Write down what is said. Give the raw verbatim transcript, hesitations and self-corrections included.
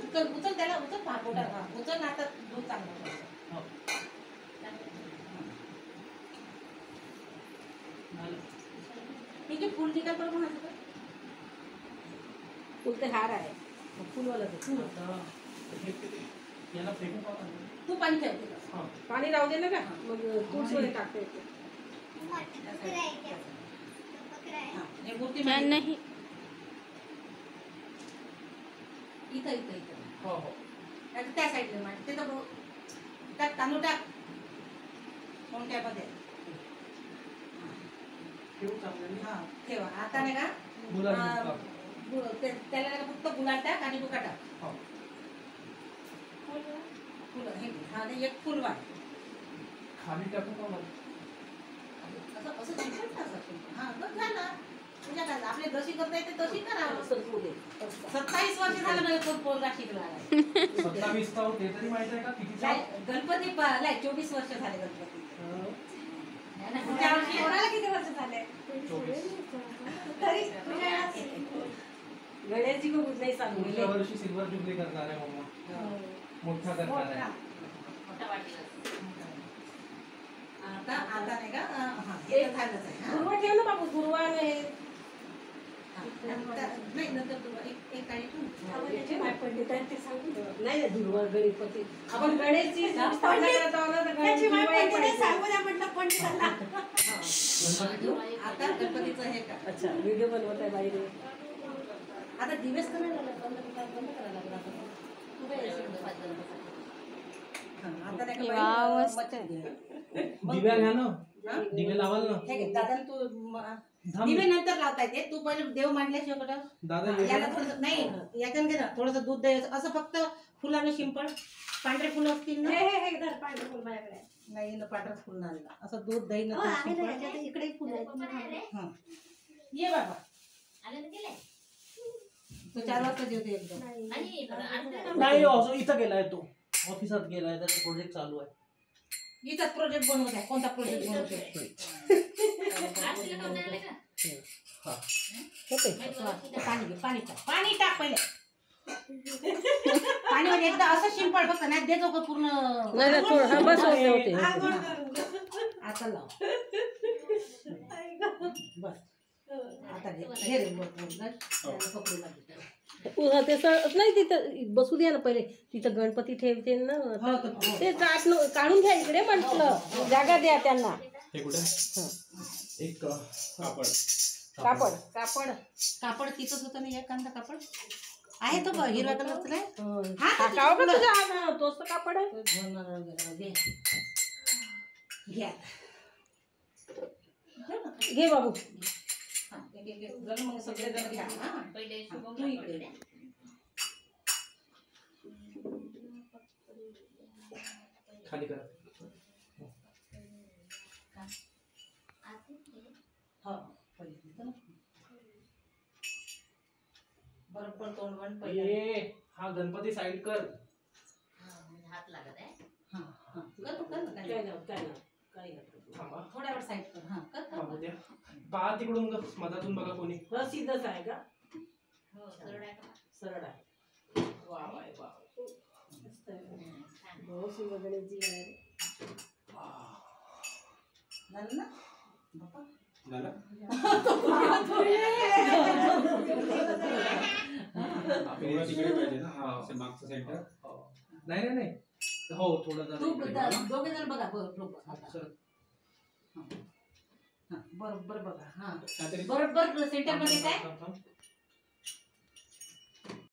उचल उचल त्याला उचल भापोटा हा उचल ना आता दूध चांगलं हो ठीक आहे फुल निकाल पण माझं फुल ते हार आहे फुलवाला फुल याला फेकून पाहा तू पाणी ठेव पाणी राहू दे ना का मग तुळशीमध्ये टाकते हे मूर्ती नाही इथं इथं इथं हो हो त्या साईडला मांड ते तर टाक तांदूळ टाक कोणत्यामध्ये हा ठेवा आता नाही का त्याला फक्त गुलाब टाक आणि बुका टाक फुलं हे हा एक फुल वाट खाली टाकू का असं असं शिकवत ना हा बस झालं तुझ्या काय आपले जशी करता येते तशी करा सत्तावीस वर्ष झालं मला तो पोरगा शिकला सत्तावीस तर ते तरी माहित आहे का किती गणपती पाहिलाय चोवीस वर्ष झाले गणपती पुढच्या वर्षी कोणाला किती वर्ष झाले तरी गणेशजी को कुछ नहीं सांगू पुढच्या वर्षी सिल्वर जुबली करणार आहे मम्मा मोठा करणार आहे मोठा वाटीला आता आता नाही का हां हे झालंच आहे गुरुवार ठेव ना बाबू गुरुवार आहे नाही नंतर तू एक एक काही ठेव माय पंडित आहे ते सांगू नाही नाही गुरुवार गणपती आपण गणेशजी स्थापना करत आहोत तर गणपती माय सांगू द्या म्हटलं पंडितांना आता गणपतीचं हे का अच्छा व्हिडिओ बनवत आहे बाई आता दिवस तर नाही लागला बंद बंद करायला लागला तू काय आता नाही का मस्त दिव्या घ्या ना दिवे लावाल ना हे घे दादा तू दिवे नंतर लावता येते तू पहिले देव मांडल्याशिवाय कुठं दादा याला थोडं नाही याच्यानं घे ना थोडंसं दूध द्यायचं असं फक्त फुलाने शिंपड पांढरे फुलं असतील ना हे हे धर पांढरे फुल माझ्याकडे नाही ना पांढरं फुल नाही असं दूध दही ना इकडे फुल आहे हां ये बाबा आले ना गेले तो चार वाजता जेवते एकदम नाही असं इथं गेलाय तो ऑफिसात गेलाय त्याचा प्रोजेक्ट चालू आहे इथंच प्रोजेक्ट बनवत आहे कोणता प्रोजेक्ट बनवतोय पाणी घे पाणी टाक पाणी टाक पहिले पाणी म्हणजे एकदा असं शिंपड फक्त नाही देतो का पूर्ण बस होते आता लाव बस आता घे रे पकडू लागेल ते नाही तिथं बसू द्या ना पहिले तिथं गणपती ठेवते ना ते काढून घ्या इकडे म्हटलं जागा द्या त्यांना एक कापड कापड कापड कापड तिथंच होतं ना एखादा कापड आहे तो हिरव्या कलरचा हा कापड तोच कापड आहे घ्या घे बाबू मग सगळे जण घ्या पहिले तू इकडे खाली करा हा पहिले बरोबर तोंड वन पहिले हा गणपती साईड कर हात लागत आहे हा हा कर कर ना काय नाही काय नाही काय थांबा थोड्या वेळ साईड कर हा कर थांबू द्या पहा तिकडून मधातून बघा कोणी हा सीधंच आहे का हो सरळ आहे का सरळ आहे वा वा वा मस्त आहे बहुत सी वगैरे जी आहे झालं ना बापा झालं आपल्याला तिकडे पाहिजे ना हा असे मागचं सेंटर नाही नाही नाही हो थोडं दोघे जण बघा बरोबर बरोबर बघा हा बरोबर सेंटर मध्ये काय